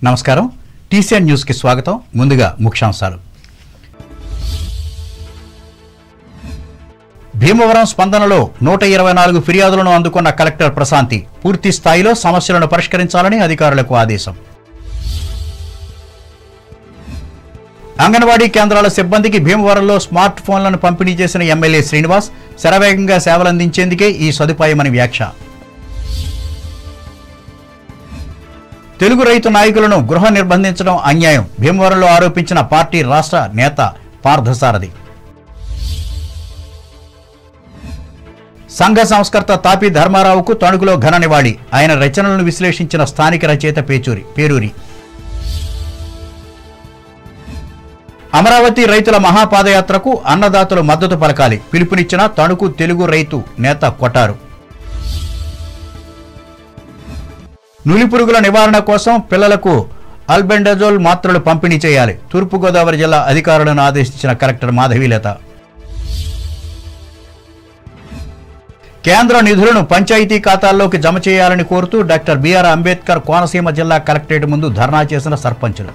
నమస్కారం TCN news కి స్వాగతం. ముందుగా ముఖ్యాంశాలు. భీమవరం స్పందనలో 124 ఫిర్యాదులను అందుకున్న కలెక్టర్ ప్రశాంతి పూర్తి స్థాయిలో సమస్యలను పరిష్కరించాలని అధికారులకు ఆదేశం. అంగన్వాడీ కేంద్రాల సిబ్బందికి భీమవరంలో స్మార్ట్ ఫోన్లను పంపిణీ చేసిన ఎమ్మెల్యే శ్రీనివాస్ శరవేగంగా సేవలందించేందుకే ఈ సదుపాయమని వ్యాఖ్య. తెలుగు రైతు నాయకులను గృహ నిర్బంధించడం అన్యాయం భీమవరంలో ఆరోపించిన పార్టీ రాష్ట్ర నేత పార్థసారథి. సంఘ సంస్కర్త తాపీ ధర్మారావుకు తణుకులో ఘన నివాళి. ఆయన రచనలను విశ్లేషించిన స్థానిక రచయిత పేరూరి. అమరావతి రైతుల మహాపాదయాత్రకు అన్నదాతలు మద్దతు పలకాలి పిలుపునిచ్చిన తణుకు తెలుగు రైతు నేత కొటారు. నులిపురుగుల నివారణ కోసం పిల్లలకు ఆల్బెండజోల్ మాత్రలు పంపిణీ చేయాలి తూర్పుగోదావరి జిల్లా అధికారులను ఆదేశించిన కలెక్టర్ మాధవీలత. కేంద్ర నిధులను పంచాయతీ ఖాతాల్లోకి జమ చేయాలని కోరుతూ డాక్టర్ బిఆర్ అంబేద్కర్ కోనసీమ జిల్లా కలెక్టరేట్ ముందు ధర్నా చేసిన సర్పంచులు.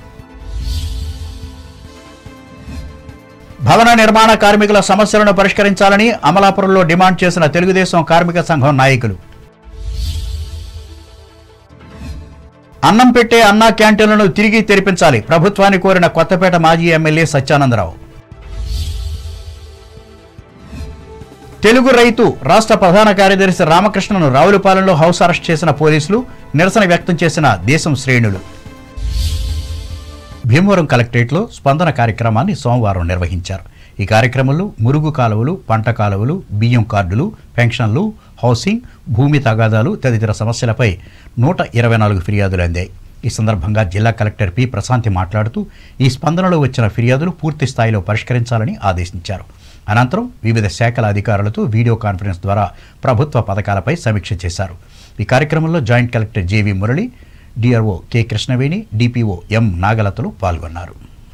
భవన నిర్మాణ కార్మికుల సమస్యలను పరిష్కరించాలని అమలాపురంలో డిమాండ్ చేసిన తెలుగుదేశం కార్మిక సంఘం నాయకులు. అన్నం పెట్టే అన్నా క్యాంటీన్లను తిరిగి తెరిపించాలి ప్రభుత్వాన్ని కోరిన కొత్తపేట మాజీ ఎమ్మెల్యే సత్యానందరావు. తెలుగు రైతు రాష్ట్ర ప్రధాన కార్యదర్శి రామకృష్ణను రావులపాలెంలో హౌస్ అరెస్ట్ చేసిన పోలీసులు నిరసన వ్యక్తం చేసిన దేశం శ్రేణులు. భీమవరం కలెక్టరేట్లో స్పందన కార్యక్రమాన్ని సోమవారం నిర్వహించారు. ఈ కార్యక్రమంలో మురుగు కాలువలు, పంట కాలువలు, బియ్యం కార్డులు, పెన్షన్లు, హౌసింగ్, భూమి తగాదాలు తదితర సమస్యలపై 124 ఫిర్యాదులు అందాయి. ఈ సందర్భంగా జిల్లా కలెక్టర్ పి ప్రశాంతి మాట్లాడుతూ ఈ స్పందనలో వచ్చిన ఫిర్యాదులు పూర్తి స్థాయిలో పరిష్కరించాలని ఆదేశించారు. అనంతరం వివిధ శాఖల అధికారులతో వీడియో కాన్ఫరెన్స్ ద్వారా ప్రభుత్వ పథకాలపై సమీక్ష చేశారు. ఈ కార్యక్రమంలో joint collector JV Murali, DRO K Krishnaveni, DPO M నాగలతలు పాల్గొన్నారు.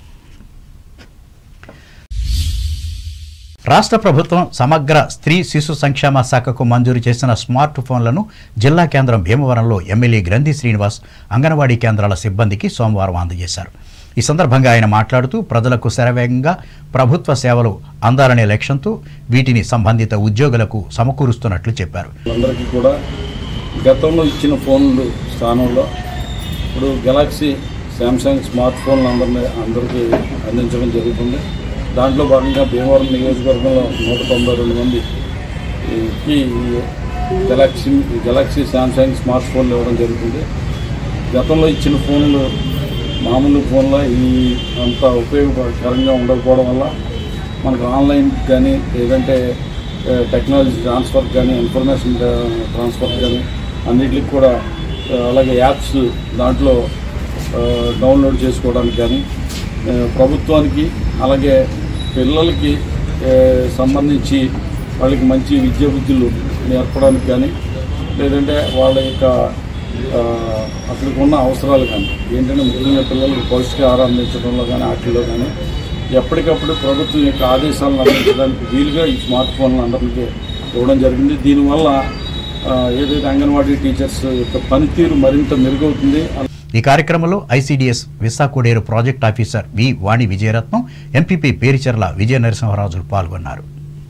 రాష్ట్ర ప్రభుత్వం సమగ్ర స్త్రీ శిశు సంక్షేమ శాఖకు మంజూరు చేసిన స్మార్ట్ ఫోన్లను జిల్లా కేంద్రం భీమవరంలో ఎమ్మెల్యే గ్రంథి శ్రీనివాస్ అంగన్వాడీ కేంద్రాల సిబ్బందికి సోమవారం అందజేశారు. ఈ సందర్భంగా ఆయన మాట్లాడుతూ ప్రజలకు శరవేగంగా ప్రభుత్వ సేవలు అందాలనే లక్ష్యంతో వీటిని సంబంధిత ఉద్యోగులకు సమకూరుస్తున్నట్లు చెప్పారు. అందరికీ కూడా గతంలో ఇచ్చిన ఫోన్లు స్థానంలో ఇప్పుడు గెలాక్సీ, శాంసంగ్ స్మార్ట్ ఫోన్లు అందరికీ అందించడం జరుగుతుంది. దాంట్లో భాగంగా భీమవరం నియోజకవర్గంలో 192 మందికి గెలాక్సీ శాంసంగ్ స్మార్ట్ ఫోన్లు ఇవ్వడం జరుగుతుంది. గతంలో ఇచ్చిన ఫోన్లు మామూలు ఫోన్లో అంత ఉపయోగకరంగా ఉండకపోవడం వల్ల మనకు ఆన్లైన్ కానీ లేదంటే టెక్నాలజీ ట్రాన్స్ఫర్ కానీ ఇన్ఫర్మేషన్ ట్రాన్స్ఫర్ కానీ అన్నిటికి కూడా అలాగే యాప్స్ దాంట్లో డౌన్లోడ్ చేసుకోవడానికి కానీ ప్రభుత్వానికి అలాగే పిల్లలకి సంబంధించి వాళ్ళకి మంచి విద్యా బుద్ధులు నేర్పడానికి కానీ లేదంటే వాళ్ళ యొక్క అక్కడికి ఉన్న అవసరాలు కానీ ఏంటంటే ముఖ్యంగా పిల్లలకు పౌష్టికాహారం అందించడంలో కానీ వాటిల్లో కానీ ఎప్పటికప్పుడు ప్రభుత్వం యొక్క ఆదేశాలను అందించడానికి వీలుగా ఈ స్మార్ట్ ఫోన్లు అందరికీ ఇవ్వడం జరిగింది. దీనివల్ల ఏదైతే అంగన్వాడీ టీచర్స్ యొక్క పనితీరు మరింత మెరుగవుతుంది. ఈ కార్యక్రమంలో ICDS Visakhoderu project officer V Vani Vijayaratnam, MPP Pericherla Vijaya నరసింహరాజులు పాల్గొన్నారు.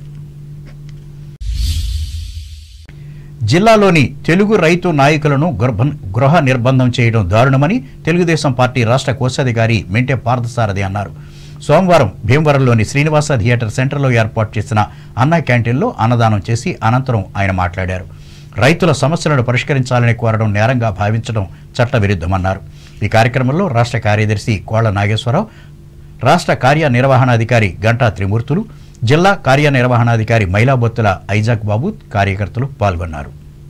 జిల్లాలోని తెలుగు రైతు నాయకులను గృహ నిర్బంధం చేయడం దారుణమని తెలుగుదేశం పార్టీ రాష్ట్ర కోశాధికారి మెంటే పార్థసారథి అన్నారు. సోమవారం భీమవరంలోని శ్రీనివాస థియేటర్ సెంటర్లో ఏర్పాటు చేసిన అన్నా క్యాంటీన్లో అన్నదానం చేసి అనంతరం ఆయన మాట్లాడారు. రైతుల సమస్యలను పరిష్కరించాలని కోరడం నేరంగా భావించడం చట్టవిరుద్ధమన్నారు. ఈ కార్యక్రమంలో రాష్ట్ర కార్యదర్శి కోళ్ల నాగేశ్వరరావు, రాష్ట్ర కార్యనిర్వహణాధికారి గంటా త్రిమూర్తులు, జిల్లా కార్యనిర్వహణాధికారి మైలాబొత్తుల ఐజాక్ బాబు కార్యకర్తలు పాల్గొన్నారు.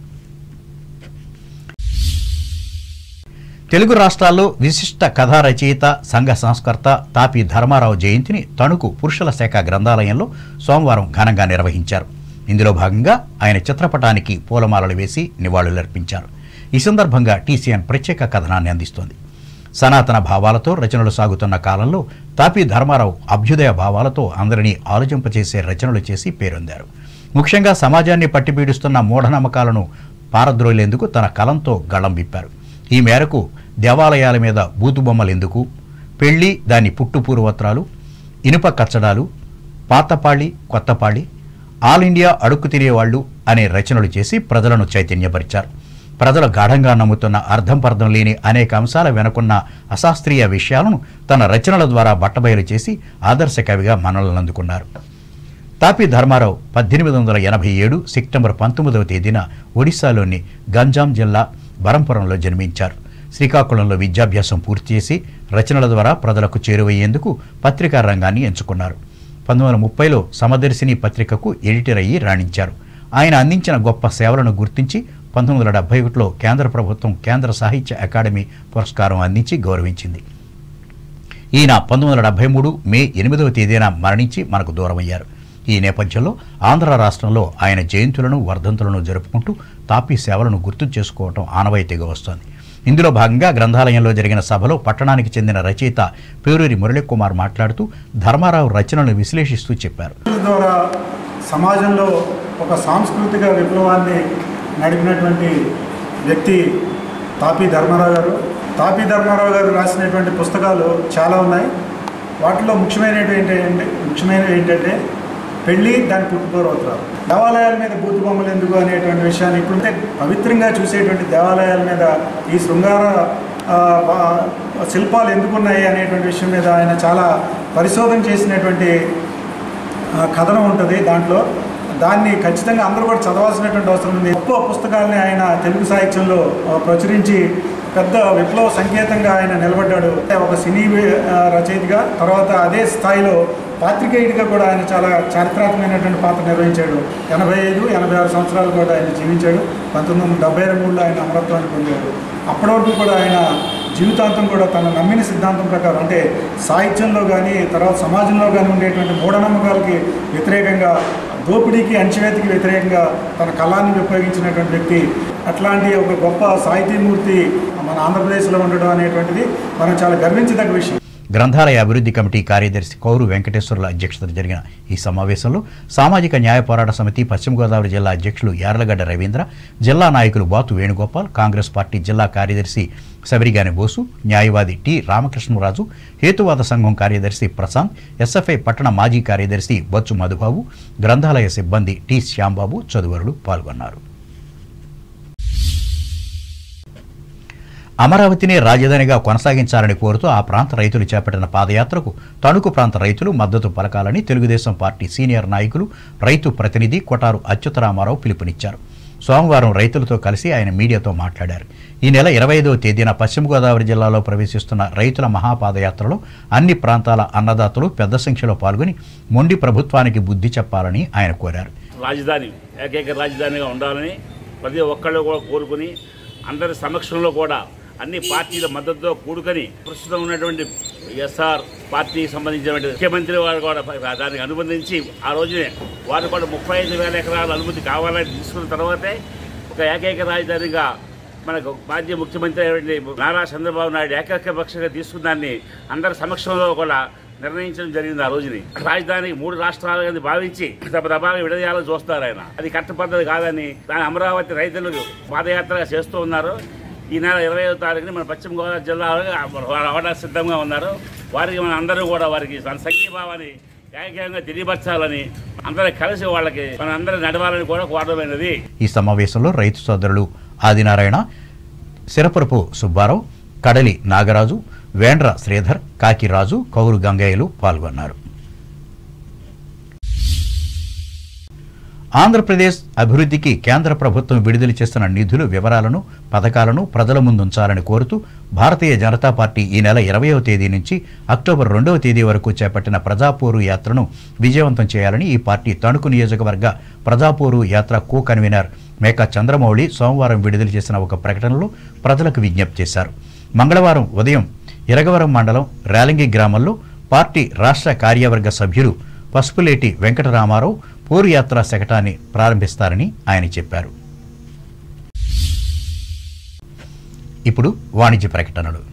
తెలుగు రాష్ట్రాల్లో విశిష్ట కథా రచయిత, సంఘ సంస్కర్త తాపీ ధర్మారావు జయంతిని తణుకు పురుషుల శాఖ గ్రంథాలయంలో సోమవారం ఘనంగా నిర్వహించారు. ఇందులో భాగంగా ఆయన చిత్రపటానికి పూలమాలలు వేసి నివాళులర్పించారు. ఈ సందర్భంగా టీసీఎన్ ప్రత్యేక కథనాన్ని అందిస్తోంది. సనాతన భావాలతో రచనలు సాగుతున్న కాలంలో తాపీ ధర్మారావు అభ్యుదయ భావాలతో అందరినీ ఆలోచింపచేసే రచనలు చేసి పేరొందారు. ముఖ్యంగా సమాజాన్ని పట్టిపీడిస్తున్న మూఢనమ్మకాలను పారద్రోలేందుకు తన కలంతో గళం విప్పారు. ఈ మేరకు దేవాలయాల మీద బూతుబొమ్మలు ఎందుకు, పెళ్లి దాని పుట్టు పూర్వత్రాలు, ఇనుప కచ్చడాలు, పాతపాళి కొత్తపాళి, ఆల్ ఇండియా అడుక్కు తినేవాళ్లు అనే రచనలు చేసి ప్రజలను చైతన్యపరిచారు. ప్రజలు గాఢంగా నమ్ముతున్న అర్థం పర్థం లేని అనేక అంశాల వెనుకున్న అశాస్త్రీయ విషయాలను తన రచనల ద్వారా బట్టబయలు చేసి ఆదర్శ కవిగా మన్ననలు అందుకున్నారు. తాపీ ధర్మారావు 1887 సెప్టెంబర్ 19వ తేదీన ఒడిశాలోని గంజాం జిల్లా బరంపురంలో జన్మించారు. శ్రీకాకుళంలో విద్యాభ్యాసం పూర్తి చేసి రచనల ద్వారా ప్రజలకు చేరువయ్యేందుకు పత్రికా రంగాన్ని ఎంచుకున్నారు. 1930లో సమదర్శిని పత్రికకు ఎడిటర్ అయ్యి రాణించారు. ఆయన అందించిన గొప్ప సేవలను గుర్తించి 1971లో కేంద్ర ప్రభుత్వం కేంద్ర సాహిత్య అకాడమీ పురస్కారం అందించి గౌరవించింది. ఈయన 1973 మే 8వ తేదీన మరణించి మనకు దూరమయ్యారు. ఈ నేపథ్యంలో ఆంధ్ర రాష్ట్రంలో ఆయన జయంతులను వర్ధంతులను జరుపుకుంటూ తాపీ సేవలను గుర్తు చేసుకోవటం ఆనవాయితీగా వస్తోంది. ఇందులో భాగంగా గ్రంథాలయంలో జరిగిన సభలో పట్టణానికి చెందిన రచయిత పేరూరి మురళీకుమార్ మాట్లాడుతూ ధర్మారావు రచనలను విశ్లేషిస్తూ చెప్పారు. ద్వారా సమాజంలో ఒక సాంస్కృతిక విప్లవాన్ని నడిపినటువంటి వ్యక్తి తాపీ ధర్మారావు గారు. తాపీ ధర్మారావు గారు రాసినటువంటి పుస్తకాలు చాలా ఉన్నాయి. వాటిలో ముఖ్యమైనవి ఏంటంటే పెళ్లి దాని పుట్టుపూర్వోత్తరాలు, దేవాలయాల మీద బూతు బొమ్మలు ఎందుకు అనేటువంటి విషయాన్ని ఇప్పుడుంటే పవిత్రంగా చూసేటువంటి దేవాలయాల మీద ఈ శృంగార శిల్పాలు ఎందుకున్నాయి అనేటువంటి విషయం మీద ఆయన చాలా పరిశోధన చేసినటువంటి కథనం ఉంటుంది. దాన్ని ఖచ్చితంగా అందరూ కూడా చదవాల్సినటువంటి అవసరం ఉంది. గొప్ప పుస్తకాలని ఆయన తెలుగు సాహిత్యంలో ప్రచురించి పెద్ద విప్లవ సంకేతంగా ఆయన నిలబడ్డాడు. ఒక సినీ రచయితగా, తర్వాత అదే స్థాయిలో పాత్రికేయుడిగా కూడా ఆయన చాలా చారిత్రాత్మకమైనటువంటి పాత్ర నిర్వహించాడు. 85-86 సంవత్సరాలు కూడా ఆయన జీవించాడు. 1973లో ఆయన అమరత్వాన్ని పొందాడు. అప్పటి వరకు కూడా ఆయన జీవితాంతం కూడా తన నమ్మిన సిద్ధాంతం ప్రకారం, అంటే సాహిత్యంలో కానీ తర్వాత సమాజంలో కానీ ఉండేటువంటి మూఢనమ్మకాలకి వ్యతిరేకంగా, దోపిడీకి అణచివేతకి వ్యతిరేకంగా తన కళాన్ని ఉపయోగించినటువంటి వ్యక్తి. అట్లాంటి ఒక గొప్ప సాహితీమూర్తి మన ఆంధ్రప్రదేశ్లో ఉండడం అనేటువంటిది మనం చాలా గర్వించదగ్గ విషయం. గ్రంథాలయ అభివృద్ధి కమిటీ కార్యదర్శి కౌరు వెంకటేశ్వర్ల అధ్యక్షతన జరిగిన ఈ సమావేశంలో సామాజిక న్యాయ పోరాట సమితి పశ్చిమ గోదావరి జిల్లా అధ్యక్షులు యార్లగడ్డ రవీంద్ర, జిల్లా నాయకులు బాతు వేణుగోపాల్, కాంగ్రెస్ పార్టీ జిల్లా కార్యదర్శి శబరిగాని బోసు, న్యాయవాది టి రామకృష్ణరాజు, హేతువాద సంఘం కార్యదర్శి ప్రశాంత్, ఎస్ఎఫ్ఐ పట్టణ మాజీ కార్యదర్శి బొచ్చు మధుబాబు, గ్రంథాలయ సిబ్బంది టి శ్యాంబాబు తదితరులు పాల్గొన్నారు. అమరావతిని రాజధానిగా కొనసాగించాలని కోరుతూ ఆ ప్రాంత రైతులు చేపట్టిన పాదయాత్రకు తణుకు ప్రాంత రైతులు మద్దతు పలకాలని తెలుగుదేశం పార్టీ సీనియర్ నాయకులు, రైతు ప్రతినిధి కొటారు అచ్యుతరామారావు పిలుపునిచ్చారు. సోమవారం రైతులతో కలిసి ఆయన మీడియాతో మాట్లాడారు. ఈ నెల 25వ తేదీన పశ్చిమ గోదావరి జిల్లాలో ప్రవేశిస్తున్న రైతుల మహాపాదయాత్రలో అన్ని ప్రాంతాల అన్నదాతలు పెద్ద సంఖ్యలో పాల్గొని మొండి ప్రభుత్వానికి బుద్ధి చెప్పాలని ఆయన కోరారు. రాజధాని ఏకైక రాజధానిగా ఉండాలని ప్రతి ఒక్కళ్ళు కూడా కోరుకుని అందరి సమక్షంలో కూడా అన్ని పార్టీల మద్దతుతో కూడుకొని ప్రస్తుతం ఉన్నటువంటి ఎస్ఆర్ పార్టీకి సంబంధించినటువంటి ముఖ్యమంత్రి వారు కూడా దానికి అనుబంధించి ఆ రోజునే వారు కూడా 35,000 ఎకరాల అనుమతి కావాలని తీసుకున్న తర్వాతే ఒక ఏకైక రాజధానిగా మనకు మాజీ ముఖ్యమంత్రి అయినటువంటి నారా చంద్రబాబు నాయుడు ఏకైకపక్షంగా తీసుకున్నాన్ని అందరి సమక్షంలో కూడా నిర్ణయించడం జరిగింది. ఆ రోజుని రాజధానికి 3 రాష్ట్రాలుగా భావించి దబాగా విడదీయాలని చూస్తారు ఆయన. అది కరెక్ట్ పద్ధతి కాదని దాని అమరావతి రైతులు పాదయాత్రగా చేస్తూ ఉన్నారు. ఈ నెల 25వ తారీఖున మన పశ్చిమ గోదావరి జిల్లాలో రావడానికి సిద్ధంగా ఉన్నారు. వారికి మన అందరూ కూడా వారికి సంఘీభావాన్ని ఏకంగా తెలియపరచాలని, అందరూ కలిసి వాళ్ళకి మన అందరూ నడవాలని కూడా కోరడమైనది. ఈ సమావేశంలో రైతు సోదరులు ఆదినారాయణ, సిరపురపు సుబ్బారావు, కడలి నాగరాజు, వేండ్ర శ్రీధర్, కాకిరాజు, కౌరు గంగయ్యలు పాల్గొన్నారు. ఆంధ్రప్రదేశ్ అభివృద్ధికి కేంద్ర ప్రభుత్వం విడుదల చేస్తున్న నిధుల వివరాలను, పథకాలను ప్రజల ముందుంచాలని కోరుతూ భారతీయ జనతా పార్టీ ఈ నెల 20వ తేదీ నుంచి అక్టోబర్ 2వ తేదీ వరకు చేపట్టిన ప్రజాపోరు యాత్రను విజయవంతం చేయాలని ఈ పార్టీ తణుకు నియోజకవర్గ ప్రజాపోరు యాత్ర కో కన్వీనర్ మేకా చంద్రమౌళి సోమవారం విడుదల చేసిన ఒక ప్రకటనలో ప్రజలకు విజ్ఞప్తి చేశారు. మంగళవారం ఉదయం ఇరగవరం మండలం రేలంగి గ్రామంలో పార్టీ రాష్ట్ర కార్యవర్గ సభ్యులు పసుపులేటి వెంకటరామారావు పోరు యాత్ర శకటాన్ని ప్రారంభిస్తారని ఆయన చెప్పారు. ఇప్పుడు వాణిజ్య ప్రకటనలు.